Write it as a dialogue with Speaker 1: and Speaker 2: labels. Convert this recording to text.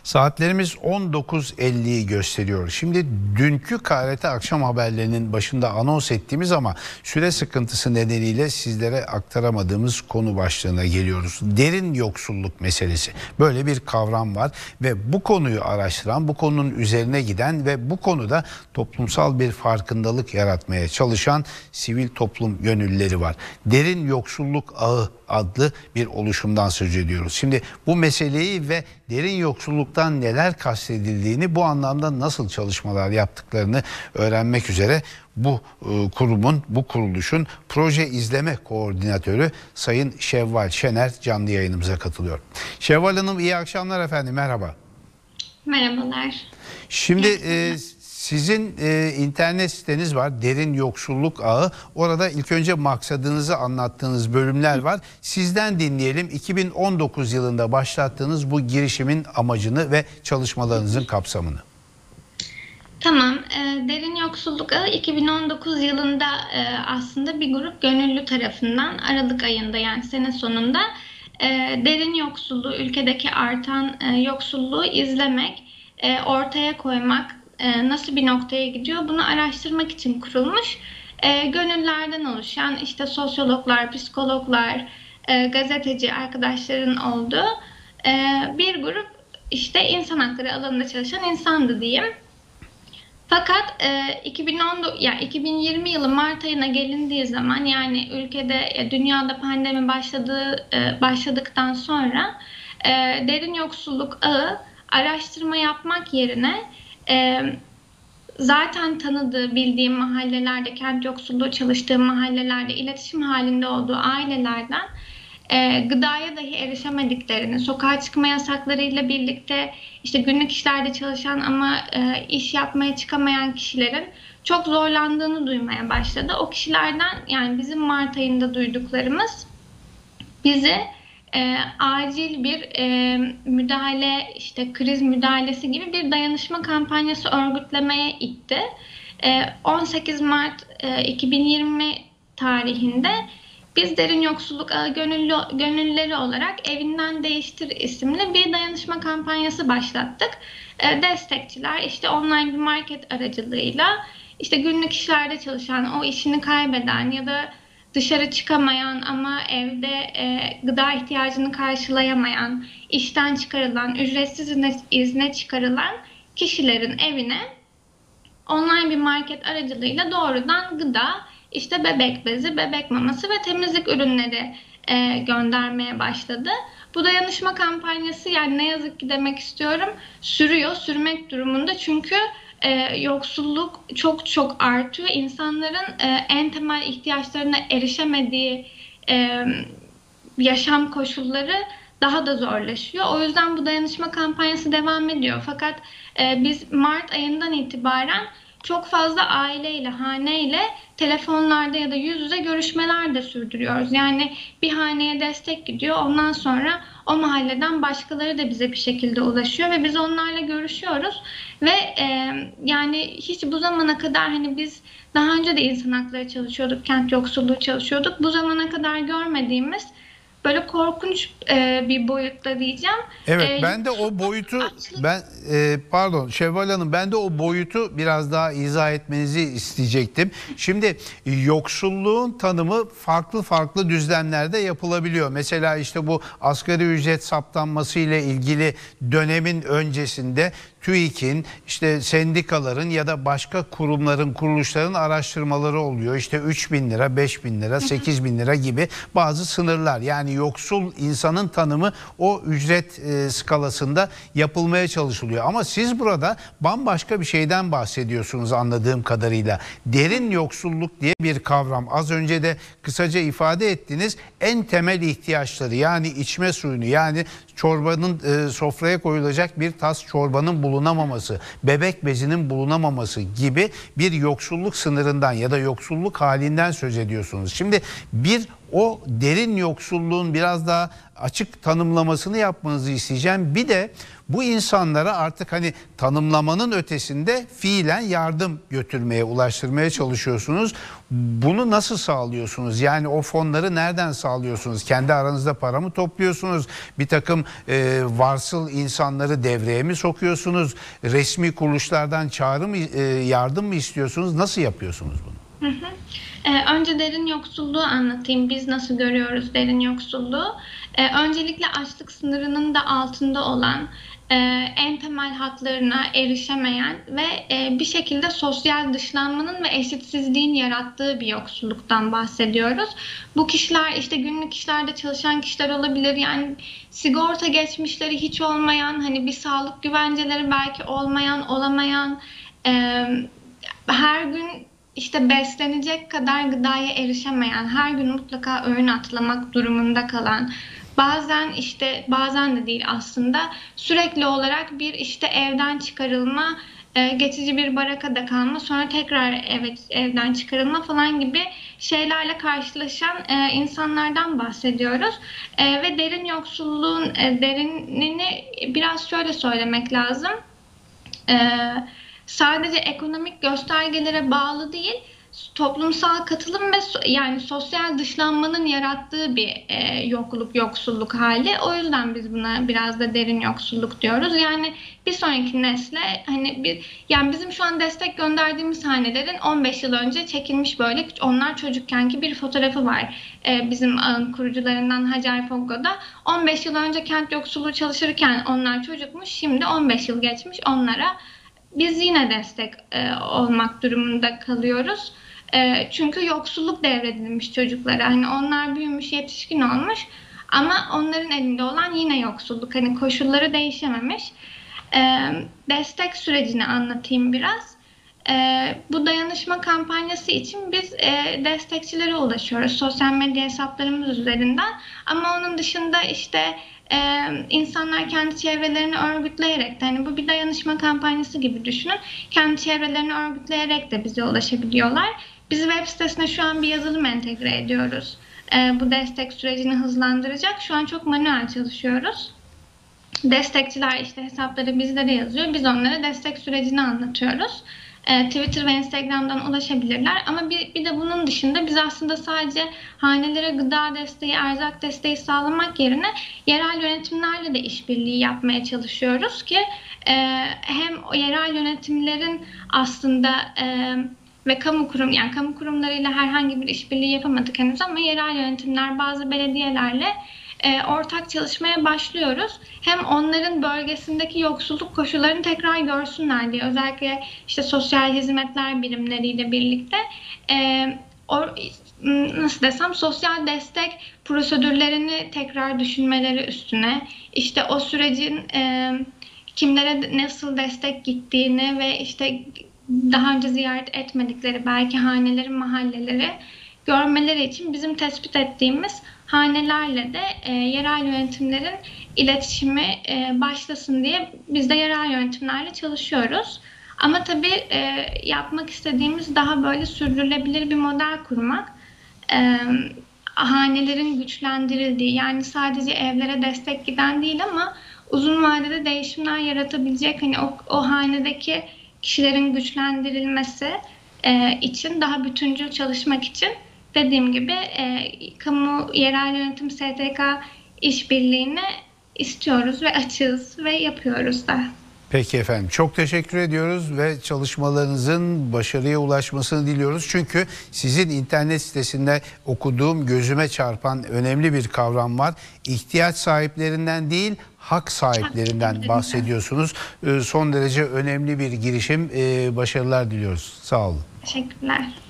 Speaker 1: Saatlerimiz 19.50'yi gösteriyor. Şimdi dünkü KRT akşam haberlerinin başında anons ettiğimiz ama süre sıkıntısı nedeniyle sizlere aktaramadığımız konu başlığına geliyoruz. Derin yoksulluk meselesi. Böyle bir kavram var ve bu konuyu araştıran, bu konunun üzerine giden ve bu konuda toplumsal bir farkındalık yaratmaya çalışan sivil toplum gönüllüleri var. Derin Yoksulluk Ağı adlı bir oluşumdan söz ediyoruz. Şimdi bu meseleyi ve derin yoksulluktan neler kastedildiğini, bu anlamda nasıl çalışmalar yaptıklarını öğrenmek üzere bu kurumun, bu kuruluşun proje izleme koordinatörü Sayın Şevval Şener canlı yayınımıza katılıyor. Şevval Hanım, iyi akşamlar efendim, merhaba.
Speaker 2: Merhabalar.
Speaker 1: Şimdi sizin internet siteniz var, Derin Yoksulluk Ağı. Orada ilk önce maksadınızı anlattığınız bölümler var. Sizden dinleyelim. 2019 yılında başlattığınız bu girişimin amacını ve çalışmalarınızın kapsamını.
Speaker 2: Tamam. Derin Yoksulluk Ağı 2019 yılında aslında bir grup gönüllü tarafından Aralık ayında, yani sene sonunda derin yoksulluğu, ülkedeki artan yoksulluğu izlemek, ortaya koymak, nasıl bir noktaya gidiyor bunu araştırmak için kurulmuş, gönüllülerden oluşan işte sosyologlar, psikologlar, gazeteci arkadaşların olduğu bir grup işte insan hakları alanında çalışan insandı diyeyim. Fakat 2020 yılı Mart ayına gelindiği zaman, yani ülkede, dünyada pandemi başladıktan sonra derin yoksulluk ağı araştırma yapmak yerine zaten tanıdığı, bildiğim mahallelerde, kent yoksulluğu çalıştığı mahallelerde iletişim halinde olduğu ailelerden gıdaya dahi erişemediklerini, sokağa çıkma yasaklarıyla birlikte işte günlük işlerde çalışan ama iş yapmaya çıkamayan kişilerin çok zorlandığını duymaya başladı. O kişilerden, yani bizim Mart ayında duyduklarımız bizi acil bir müdahale, işte kriz müdahalesi gibi bir dayanışma kampanyası örgütlemeye itti. 18 Mart 2020 tarihinde biz Derin Yoksulluk Ağı gönüllüleri olarak Evinden Değiştir isimli bir dayanışma kampanyası başlattık. Destekçiler işte online bir market aracılığıyla işte günlük işlerde çalışan, o işini kaybeden ya da dışarı çıkamayan ama evde gıda ihtiyacını karşılayamayan, işten çıkarılan, ücretsiz izne çıkarılan kişilerin evine online bir market aracılığıyla doğrudan gıda, işte bebek bezi, bebek maması ve temizlik ürünleri göndermeye başladı. Bu dayanışma kampanyası, yani ne yazık ki demek istiyorum, sürmek durumunda, çünkü yoksulluk çok artıyor. İnsanların en temel ihtiyaçlarına erişemediği yaşam koşulları daha da zorlaşıyor. O yüzden bu dayanışma kampanyası devam ediyor. Fakat biz Mart ayından itibaren çok fazla aileyle, haneyle telefonlarda ya da yüz yüze görüşmeler de sürdürüyoruz. Yani bir haneye destek gidiyor, ondan sonra o mahalleden başkaları da bize bir şekilde ulaşıyor ve biz onlarla görüşüyoruz. Ve yani hiç bu zamana kadar, hani biz daha önce de insan hakları çalışıyorduk, kent yoksulluğu çalışıyorduk. Bu zamana kadar görmediğimiz böyle korkunç bir boyutta diyeceğim.
Speaker 1: Evet, ben de o boyutu, pardon Şevval Hanım, ben de o boyutu biraz daha izah etmenizi isteyecektim. Şimdi yoksulluğun tanımı farklı düzlemlerde yapılabiliyor. Mesela işte bu asgari ücret saptanması ile ilgili dönemin öncesinde TÜİK'in, işte sendikaların ya da başka kurumların, kuruluşların araştırmaları oluyor. İşte 3.000 lira, 5.000 lira, 8.000 lira gibi bazı sınırlar. Yani yoksul insanın tanımı o ücret skalasında yapılmaya çalışılıyor. Ama siz burada bambaşka bir şeyden bahsediyorsunuz anladığım kadarıyla. Derin yoksulluk diye bir kavram. Az önce de kısaca ifade ettiniz. En temel ihtiyaçları, yani içme suyunu, yani çorbanın sofraya koyulacak bir tas çorbanın bulunamaması, bebek bezinin bulunamaması gibi bir yoksulluk sınırından ya da yoksulluk halinden söz ediyorsunuz. Şimdi bir o derin yoksulluğun biraz daha açık tanımlamasını yapmanızı isteyeceğim. Bir de bu insanlara artık hani tanımlamanın ötesinde fiilen yardım götürmeye, ulaştırmaya çalışıyorsunuz. Bunu nasıl sağlıyorsunuz? Yani o fonları nereden sağlıyorsunuz? Kendi aranızda para mı topluyorsunuz? Bir takım varsıl insanları devreye mi sokuyorsunuz? Resmi kuruluşlardan çağrı mı, yardım mı istiyorsunuz? Nasıl yapıyorsunuz bunu?
Speaker 2: Önce derin yoksulluğu anlatayım. Biz nasıl görüyoruz derin yoksulluğu? Öncelikle açlık sınırının da altında olan, en temel haklarına erişemeyen ve bir şekilde sosyal dışlanmanın ve eşitsizliğin yarattığı bir yoksulluktan bahsediyoruz. Bu kişiler işte günlük işlerde çalışan kişiler olabilir. Yani sigorta geçmişleri hiç olmayan, hani bir sağlık güvenceleri belki olmayan, olamayan, her gün işte beslenecek kadar gıdaya erişemeyen, her gün mutlaka öğün atlamak durumunda kalan, bazen de değil aslında, sürekli olarak bir işte evden çıkarılma, geçici bir barakada kalma, sonra tekrar evden çıkarılma falan gibi şeylerle karşılaşan insanlardan bahsediyoruz. Ve derin yoksulluğun derinliğini biraz şöyle söylemek lazım. Sadece ekonomik göstergelere bağlı değil, toplumsal katılım ve yani sosyal dışlanmanın yarattığı bir yoksulluk hali. O yüzden biz buna biraz da derin yoksulluk diyoruz. Yani bir sonraki nesle yani bizim şu an destek gönderdiğimiz hanelerin 15 yıl önce çekilmiş böyle onlar çocukkenki bir fotoğrafı var. Bizim ağın kurucularından Hacer Foggo'da 15 yıl önce kent yoksulluğu çalışırken onlar çocukmuş. Şimdi 15 yıl geçmiş, onlara biz yine destek olmak durumunda kalıyoruz. Çünkü yoksulluk devredilmiş çocuklara. Hani onlar büyümüş, yetişkin olmuş ama onların elinde olan yine yoksulluk. Hani koşulları değişememiş. Destek sürecini anlatayım biraz. Bu dayanışma kampanyası için biz destekçilere ulaşıyoruz sosyal medya hesaplarımız üzerinden. Ama onun dışında işte insanlar kendi çevrelerini örgütleyerek de, hani bu bir dayanışma kampanyası gibi düşünün. Kendi çevrelerini örgütleyerek de bize ulaşabiliyorlar. Biz web sitesine şu an bir yazılım entegre ediyoruz. Bu destek sürecini hızlandıracak. Şu an çok manuel çalışıyoruz. Destekçiler işte hesapları bizlere yazıyor. Biz onlara destek sürecini anlatıyoruz. Twitter ve Instagram'dan ulaşabilirler. Ama bir de bunun dışında biz aslında sadece hanelere gıda desteği, erzak desteği sağlamak yerine yerel yönetimlerle de işbirliği yapmaya çalışıyoruz ki hem o yerel yönetimlerin aslında ve kamu kurumlarıyla herhangi bir işbirliği yapamadık henüz ama yerel yönetimler, bazı belediyelerle ortak çalışmaya başlıyoruz. Hem onların bölgesindeki yoksulluk koşullarını tekrar görsünler diye, özellikle işte sosyal hizmetler birimleriyle birlikte sosyal destek prosedürlerini tekrar düşünmeleri üstüne, işte o sürecin kimlere nasıl destek gittiğini ve işte daha önce ziyaret etmedikleri belki haneleri, mahalleleri görmeleri için bizim tespit ettiğimiz hanelerle de yerel yönetimlerin iletişimi başlasın diye biz de yerel yönetimlerle çalışıyoruz. Ama tabii yapmak istediğimiz daha böyle sürdürülebilir bir model kurmak. Hanelerin güçlendirildiği, yani sadece evlere destek giden değil ama uzun vadede değişimler yaratabilecek, hani o hanedeki kişilerin güçlendirilmesi için, daha bütüncül çalışmak için dediğim gibi kamu yerel yönetim STK işbirliğini istiyoruz ve açığız ve yapıyoruz da.
Speaker 1: Peki efendim, çok teşekkür ediyoruz ve çalışmalarınızın başarıya ulaşmasını diliyoruz. Çünkü sizin internet sitesinde okuduğum, gözüme çarpan önemli bir kavram var. İhtiyaç sahiplerinden değil, hak sahiplerinden bahsediyorsunuz. Son derece önemli bir girişim. Başarılar diliyoruz. Sağ olun.
Speaker 2: Teşekkürler.